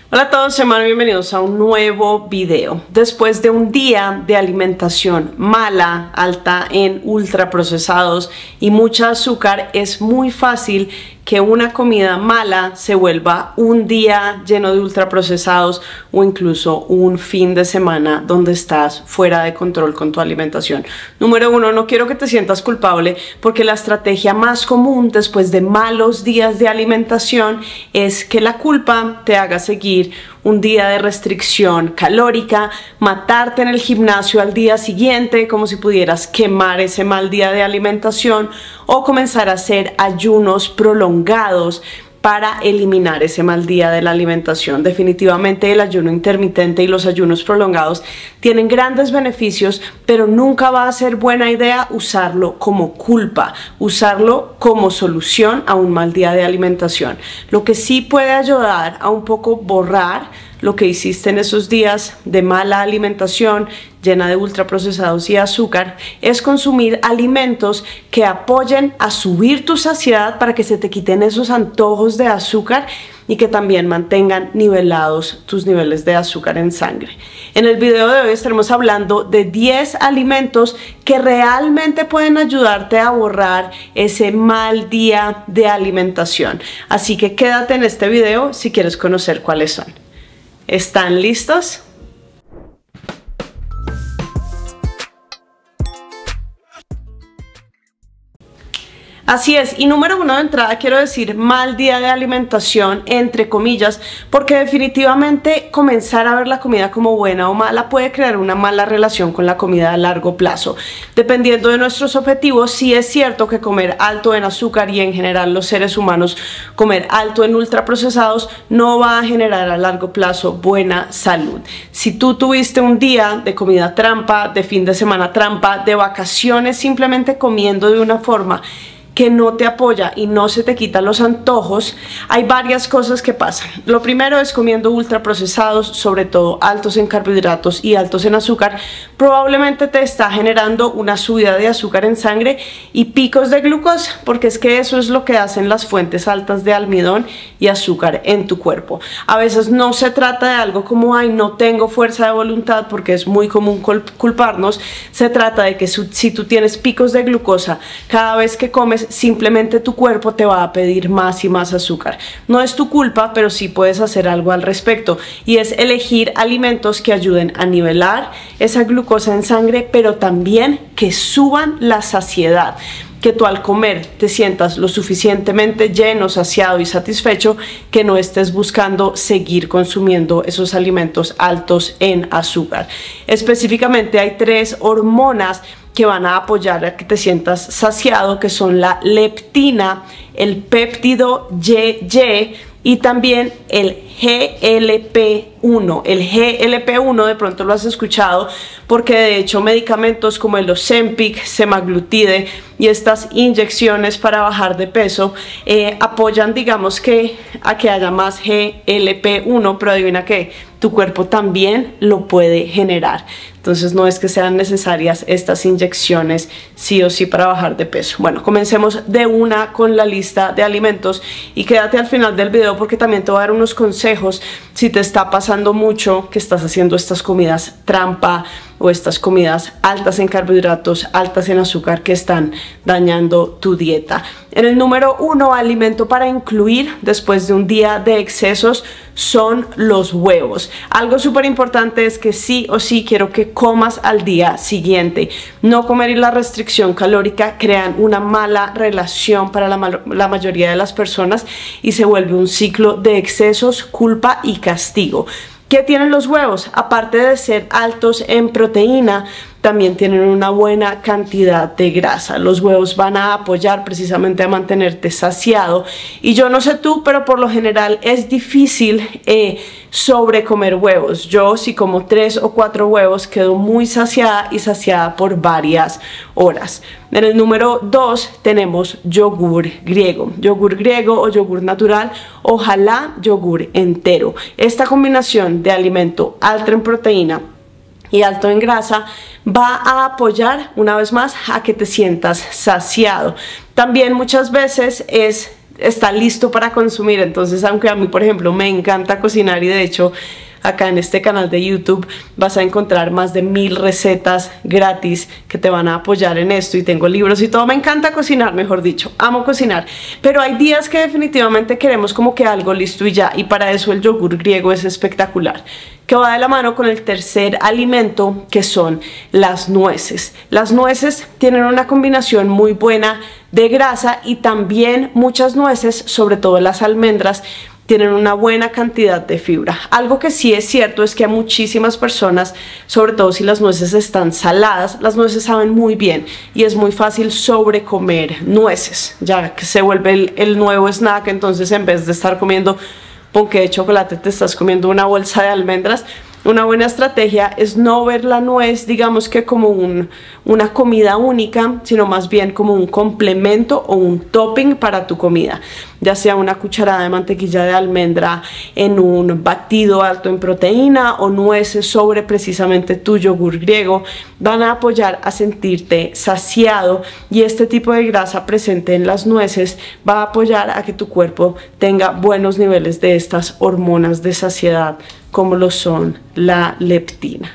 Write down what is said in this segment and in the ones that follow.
Hola a todos, bienvenidos a un nuevo video. Después de un día de alimentación mala, alta en ultraprocesados y mucha azúcar, es muy fácil que una comida mala se vuelva un día lleno de ultraprocesados o incluso un fin de semana donde estás fuera de control con tu alimentación. Número uno, no quiero que te sientas culpable porque la estrategia más común después de malos días de alimentación es que la culpa te haga seguir un día de restricción calórica, matarte en el gimnasio al día siguiente como si pudieras quemar ese mal día de alimentación o comenzar a hacer ayunos prolongados para eliminar ese mal día de la alimentación. Definitivamente el ayuno intermitente y los ayunos prolongados tienen grandes beneficios, pero nunca va a ser buena idea usarlo como culpa, usarlo como solución a un mal día de alimentación. Lo que sí puede ayudar a un poco borrar lo que hiciste en esos días de mala alimentación llena de ultraprocesados y azúcar es consumir alimentos que apoyen a subir tu saciedad para que se te quiten esos antojos de azúcar y que también mantengan nivelados tus niveles de azúcar en sangre. En el video de hoy estaremos hablando de 10 alimentos que realmente pueden ayudarte a borrar ese mal día de alimentación. Así que quédate en este video si quieres conocer cuáles son. ¿Están listos? Así es, y número uno de entrada quiero decir mal día de alimentación entre comillas, porque definitivamente comenzar a ver la comida como buena o mala puede crear una mala relación con la comida a largo plazo. Dependiendo de nuestros objetivos, sí es cierto que comer alto en azúcar y en general los seres humanos comer alto en ultraprocesados no va a generar a largo plazo buena salud. Si tú tuviste un día de comida trampa, de fin de semana trampa, de vacaciones simplemente comiendo de una forma que no te apoya y no se te quitan los antojos, hay varias cosas que pasan. Lo primero es comiendo ultraprocesados, sobre todo altos en carbohidratos y altos en azúcar, probablemente te está generando una subida de azúcar en sangre y picos de glucosa, porque es que eso es lo que hacen las fuentes altas de almidón y azúcar en tu cuerpo. A veces no se trata de algo como, ay, no tengo fuerza de voluntad, porque es muy común culparnos. Se trata de que si tú tienes picos de glucosa cada vez que comes, simplemente tu cuerpo te va a pedir más y más azúcar. No es tu culpa, pero sí puedes hacer algo al respecto, y es elegir alimentos que ayuden a nivelar esa glucosa en sangre, pero también que suban la saciedad, que tú al comer te sientas lo suficientemente lleno, saciado y satisfecho, que no estés buscando seguir consumiendo esos alimentos altos en azúcar. Específicamente hay 3 hormonas que van a apoyar a que te sientas saciado, que son la leptina, el péptido YY y también el GLP-1. El GLP-1 de pronto lo has escuchado porque de hecho medicamentos como el Ozempic, semaglutide y estas inyecciones para bajar de peso apoyan, digamos, que a que haya más GLP-1, pero adivina qué, tu cuerpo también lo puede generar. Entonces no es que sean necesarias estas inyecciones sí o sí para bajar de peso. Bueno, comencemos de una con la lista de alimentos y quédate al final del video porque también te voy a dar unos consejos si te está pasando mucho que estás haciendo estas comidas trampa o estas comidas altas en carbohidratos, altas en azúcar que están dañando tu dieta. En el número 1, alimento para incluir después de un día de excesos son los huevos. Algo súper importante es que sí o sí quiero que comas al día siguiente. No comer y la restricción calórica crean una mala relación para la mayoría de las personas y se vuelve un ciclo de excesos, culpa y castigo. ¿Qué tienen los huevos? Aparte de ser altos en proteína, también tienen una buena cantidad de grasa. Los huevos van a apoyar precisamente a mantenerte saciado. Y yo no sé tú, pero por lo general es difícil sobre comer huevos. Yo si como 3 o 4 huevos quedo muy saciada y saciada por varias horas. En el número 2 tenemos yogur griego o yogur natural, ojalá yogur entero. Esta combinación de alimento alto en proteína y alto en grasa va a apoyar una vez más a que te sientas saciado. También muchas veces es está listo para consumir. Entonces, aunque a mí, por ejemplo, me encanta cocinar, y de hecho acá en este canal de YouTube vas a encontrar más de 1000 recetas gratis que te van a apoyar en esto, y tengo libros y todo. Me encanta cocinar, mejor dicho, amo cocinar, pero hay días que definitivamente queremos como que algo listo y ya, y para eso el yogur griego es espectacular, que va de la mano con el tercer alimento, que son las nueces. Las nueces tienen una combinación muy buena de grasa, y también muchas nueces, sobre todo las almendras, tienen una buena cantidad de fibra. Algo que sí es cierto es que a muchísimas personas, sobre todo si las nueces están saladas, las nueces saben muy bien y es muy fácil sobrecomer nueces, ya que se vuelve el nuevo snack. Entonces, en vez de estar comiendo ponqué de chocolate, te estás comiendo una bolsa de almendras. Una buena estrategia es no ver la nuez, digamos que como una comida única, sino más bien como un complemento o un topping para tu comida, ya sea una cucharada de mantequilla de almendra en un batido alto en proteína, o nueces sobre precisamente tu yogur griego. Van a apoyar a sentirte saciado, y este tipo de grasa presente en las nueces va a apoyar a que tu cuerpo tenga buenos niveles de estas hormonas de saciedad, como lo son la leptina.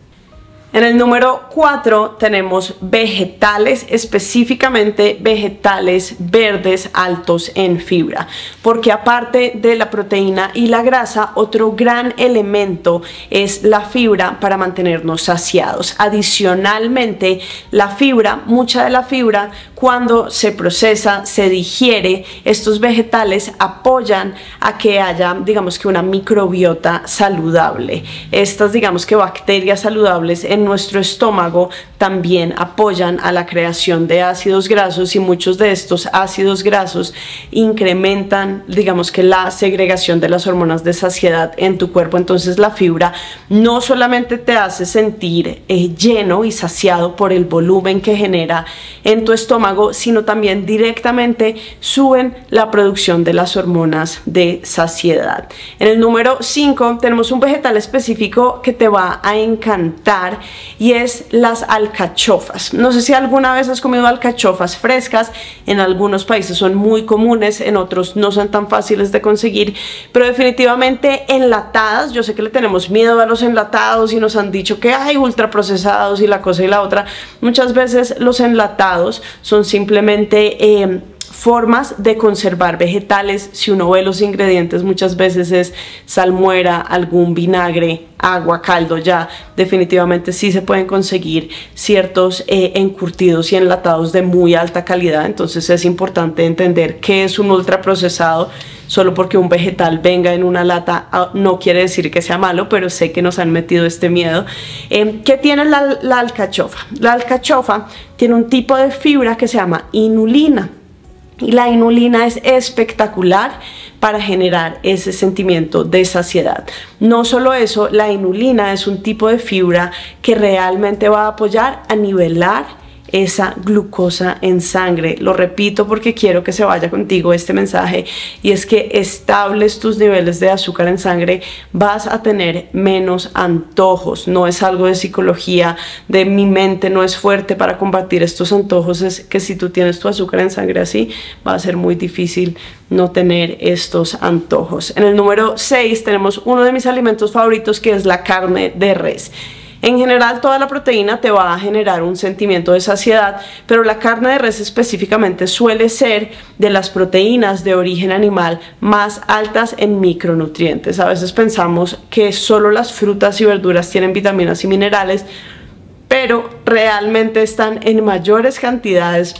En el número 4 tenemos vegetales, específicamente vegetales verdes altos en fibra, porque aparte de la proteína y la grasa, otro gran elemento es la fibra para mantenernos saciados. Adicionalmente, la fibra, mucha de la fibra, cuando se procesa, se digiere, estos vegetales apoyan a que haya, digamos que una microbiota saludable. Estas, digamos que bacterias saludables en nuestro estómago también apoyan a la creación de ácidos grasos, y muchos de estos ácidos grasos incrementan, digamos que la segregación de las hormonas de saciedad en tu cuerpo. Entonces, la fibra no solamente te hace sentir lleno y saciado por el volumen que genera en tu estómago, sino también directamente suben la producción de las hormonas de saciedad. En el número 5 tenemos un vegetal específico que te va a encantar, y es las alcachofas. No sé si alguna vez has comido alcachofas frescas. En algunos países son muy comunes, en otros no son tan fáciles de conseguir, pero definitivamente enlatadas. Yo sé que le tenemos miedo a los enlatados y nos han dicho que hay ultraprocesados y la cosa y la otra. Muchas veces los enlatados son simplemente formas de conservar vegetales. Si uno ve los ingredientes, muchas veces es salmuera, algún vinagre, agua, caldo. Ya definitivamente sí se pueden conseguir ciertos encurtidos y enlatados de muy alta calidad. Entonces es importante entender qué es un ultraprocesado. Solo porque un vegetal venga en una lata no quiere decir que sea malo, pero sé que nos han metido este miedo. ¿Qué tiene la alcachofa? La alcachofa tiene un tipo de fibra que se llama inulina, y la inulina es espectacular para generar ese sentimiento de saciedad. No solo eso, la inulina es un tipo de fibra que realmente va a apoyar a nivelar esa glucosa en sangre. Lo repito porque quiero que se vaya contigo este mensaje, y es que estables tus niveles de azúcar en sangre, vas a tener menos antojos. No es algo de psicología, de mi mente no es fuerte para combatir estos antojos. Es que si tú tienes tu azúcar en sangre así, va a ser muy difícil no tener estos antojos. En el número 6 tenemos uno de mis alimentos favoritos, que es la carne de res. En general, toda la proteína te va a generar un sentimiento de saciedad, pero la carne de res específicamente suele ser de las proteínas de origen animal más altas en micronutrientes. A veces pensamos que solo las frutas y verduras tienen vitaminas y minerales, pero realmente están en mayores cantidades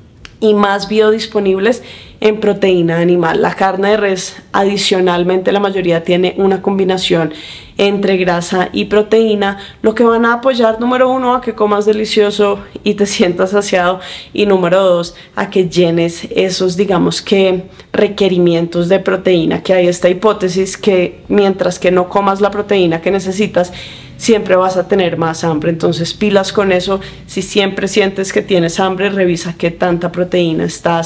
y más biodisponibles en proteína animal. La carne de res, adicionalmente, la mayoría tiene una combinación entre grasa y proteína, lo que van a apoyar, número 1, a que comas delicioso y te sientas saciado, y número 2, a que llenes esos, digamos que, requerimientos de proteína, que hay esta hipótesis que mientras que no comas la proteína que necesitas, siempre vas a tener más hambre. Entonces, pilas con eso. Si siempre sientes que tienes hambre, revisa qué tanta proteína estás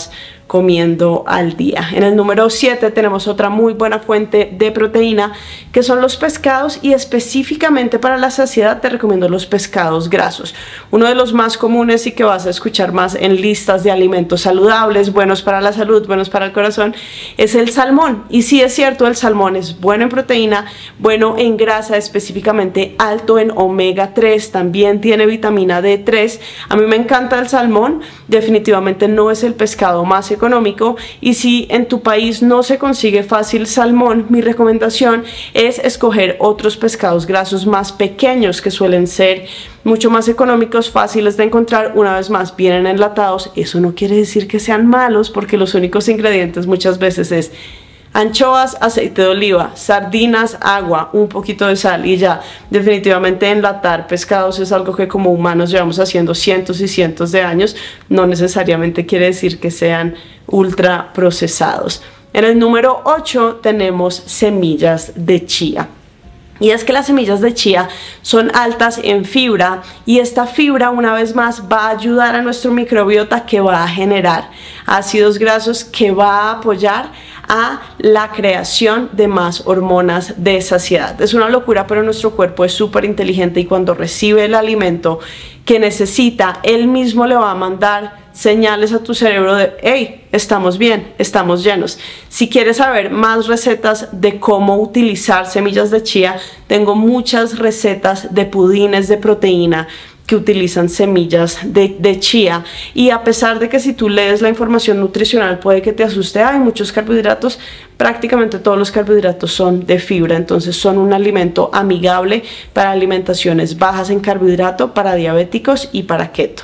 comiendo al día. En el número 7 tenemos otra muy buena fuente de proteína, que son los pescados, y específicamente para la saciedad te recomiendo los pescados grasos. Uno de los más comunes y que vas a escuchar más en listas de alimentos saludables, buenos para la salud, buenos para el corazón, es el salmón. Y sí, es cierto, el salmón es bueno en proteína, bueno en grasa, específicamente alto en omega 3, también tiene vitamina D3. A mí me encanta el salmón, definitivamente no es el pescado más económico, y si en tu país no se consigue fácil salmón, mi recomendación es escoger otros pescados grasos más pequeños que suelen ser mucho más económicos, fáciles de encontrar. Una vez más, vienen enlatados. Eso no quiere decir que sean malos, porque los únicos ingredientes muchas veces es anchoas, aceite de oliva, sardinas, agua, un poquito de sal y ya. Definitivamente enlatar pescados es algo que como humanos llevamos haciendo cientos y cientos de años. No necesariamente quiere decir que sean ultra procesados. En el número 8 tenemos semillas de chía. Y es que las semillas de chía son altas en fibra, y esta fibra, una vez más, va a ayudar a nuestro microbiota, que va a generar ácidos grasos, que va a apoyar a la creación de más hormonas de saciedad. Es una locura, pero nuestro cuerpo es súper inteligente, y cuando recibe el alimento que necesita, él mismo le va a mandar señales a tu cerebro de hey, estamos bien, estamos llenos. Si quieres saber más recetas de cómo utilizar semillas de chía, tengo muchas recetas de pudines de proteína que utilizan semillas de chía, y a pesar de que si tú lees la información nutricional puede que te asuste, hay muchos carbohidratos, prácticamente todos los carbohidratos son de fibra, entonces son un alimento amigable para alimentaciones bajas en carbohidrato, para diabéticos y para keto.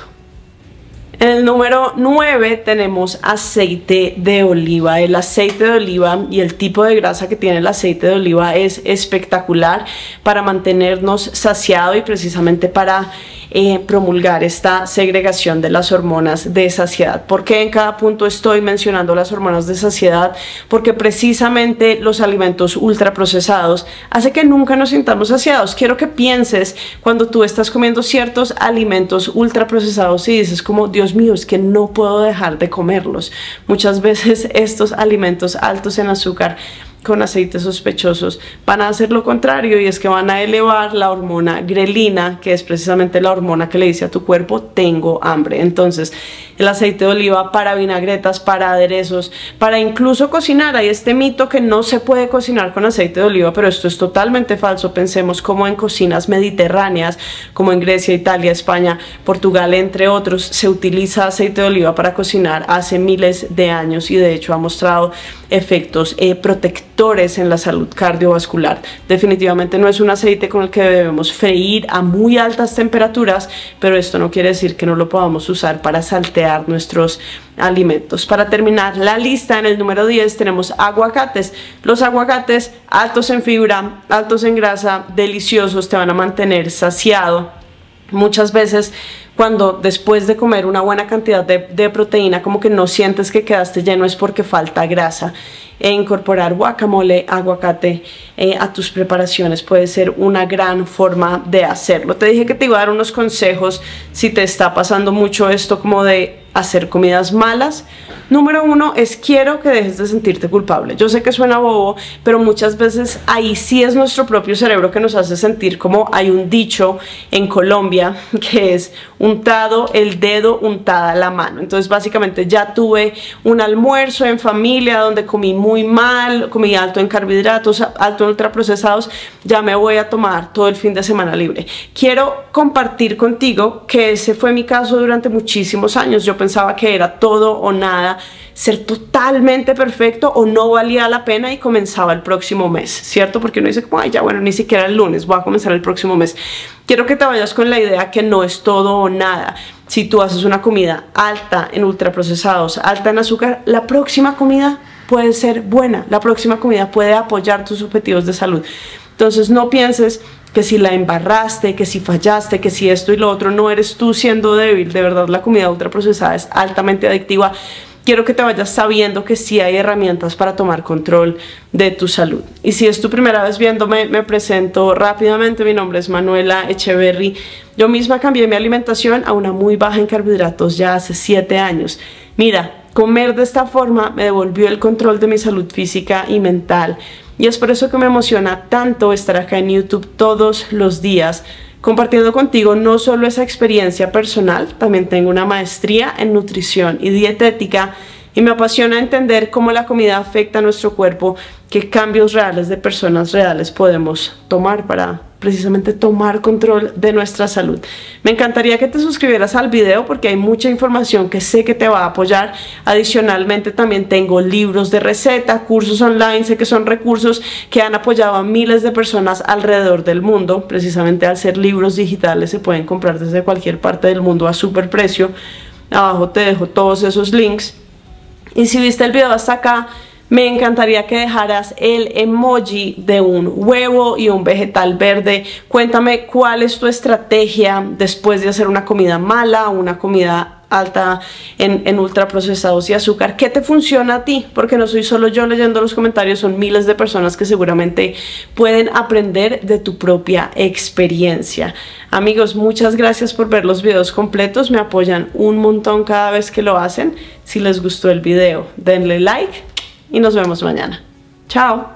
En el número 9 tenemos aceite de oliva. El aceite de oliva y el tipo de grasa que tiene el aceite de oliva es espectacular para mantenernos saciados y precisamente para promulgar esta segregación de las hormonas de saciedad. ¿Por qué en cada punto estoy mencionando las hormonas de saciedad? Porque precisamente los alimentos ultraprocesados hacen que nunca nos sintamos saciados. Quiero que pienses cuando tú estás comiendo ciertos alimentos ultraprocesados y dices como, Dios mío, es que no puedo dejar de comerlos. Muchas veces estos alimentos altos en azúcar con aceites sospechosos van a hacer lo contrario, y es que van a elevar la hormona grelina, que es precisamente la hormona que le dice a tu cuerpo tengo hambre. Entonces el aceite de oliva para vinagretas, para aderezos, para incluso cocinar. Hay este mito que no se puede cocinar con aceite de oliva, pero esto es totalmente falso. Pensemos como en cocinas mediterráneas, como en Grecia, Italia, España, Portugal, entre otros, se utiliza aceite de oliva para cocinar hace miles de años, y de hecho ha mostrado efectos protectores en la salud cardiovascular. Definitivamente no es un aceite con el que debemos freír a muy altas temperaturas, pero esto no quiere decir que no lo podamos usar para saltear nuestros alimentos. Para terminar la lista, en el número 10 tenemos aguacates. Los aguacates altos en fibra, altos en grasa, deliciosos, te van a mantener saciado. Muchas veces cuando después de comer una buena cantidad de proteína como que no sientes que quedaste lleno, es porque falta grasa. Incorporar guacamole, aguacate a tus preparaciones puede ser una gran forma de hacerlo. Te dije que te iba a dar unos consejos si te está pasando mucho esto como de hacer comidas malas. Número 1 es quiero que dejes de sentirte culpable. Yo sé que suena bobo, pero muchas veces ahí sí es nuestro propio cerebro que nos hace sentir, como hay un dicho en Colombia que es untado el dedo, untada la mano. Entonces básicamente ya tuve un almuerzo en familia donde comí muy mal, comí alto en carbohidratos, alto en ultraprocesados, ya me voy a tomar todo el fin de semana libre. Quiero compartir contigo que ese fue mi caso durante muchísimos años. Yo pensaba que era todo o nada, ser totalmente perfecto o no valía la pena, y comenzaba el próximo mes, ¿cierto? Porque uno dice como, ay, ya bueno, ni siquiera el lunes, voy a comenzar el próximo mes. Quiero que te vayas con la idea que no es todo o nada. Si tú haces una comida alta en ultraprocesados, alta en azúcar, la próxima comida puede ser buena, la próxima comida puede apoyar tus objetivos de salud. Entonces no pienses que si la embarraste, que si fallaste, que si esto y lo otro, no eres tú siendo débil. De verdad, la comida ultraprocesada es altamente adictiva. Quiero que te vayas sabiendo que sí hay herramientas para tomar control de tu salud. Y si es tu primera vez viéndome, me presento rápidamente. Mi nombre es Manuela Echeverry. Yo misma cambié mi alimentación a una muy baja en carbohidratos ya hace 7 años. Mira, Comer de esta forma me devolvió el control de mi salud física y mental, y es por eso que me emociona tanto estar acá en YouTube todos los días, compartiendo contigo no solo esa experiencia personal, también tengo una maestría en nutrición y dietética, y me apasiona entender cómo la comida afecta a nuestro cuerpo, qué cambios reales de personas reales podemos tomar para precisamente tomar control de nuestra salud. Me encantaría que te suscribieras al video porque hay mucha información que sé que te va a apoyar. Adicionalmente también tengo libros de receta, cursos online, sé que son recursos que han apoyado a miles de personas alrededor del mundo. Precisamente al ser libros digitales se pueden comprar desde cualquier parte del mundo a súper precio. Abajo te dejo todos esos links. Y si viste el video hasta acá, me encantaría que dejaras el emoji de un huevo y un vegetal verde. Cuéntame cuál es tu estrategia después de hacer una comida mala o una comida alta en ultraprocesados y azúcar. ¿Qué te funciona a ti? Porque no soy solo yo leyendo los comentarios, son miles de personas que seguramente pueden aprender de tu propia experiencia. Amigos, muchas gracias por ver los videos completos, me apoyan un montón cada vez que lo hacen. Si les gustó el video, denle like y nos vemos mañana. Chao.